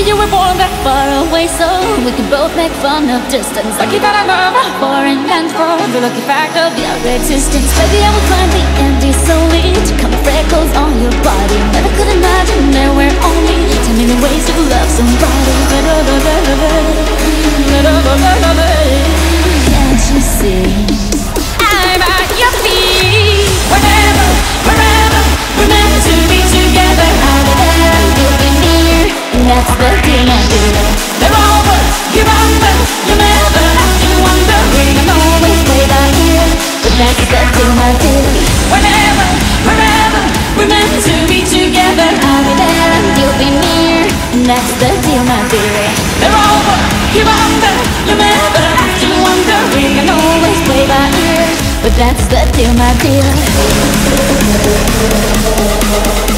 you were born that far away, so we could both make fun of distance. Lucky that I love boring and cold, the lucky fact of your existence. Maybe I will climb the empty slowly to count the freckles on your body. Never could imagine there were only 10 million ways to love somebody. Can't you see? I'm at your feet. Whenever, wherever, we're meant to be together. I'll be there, you'll be near, and that's the deal I do. They're over, you're under, you'll never have to wonder. We can always play by ear, but that's the deal I do. Whenever, wherever, we're meant to be together. I'll be there, and you'll be near, and that's the deal I do. They're over, you're under, you'll never have to wonder. We can always play by ear, but that's the deal, my dear.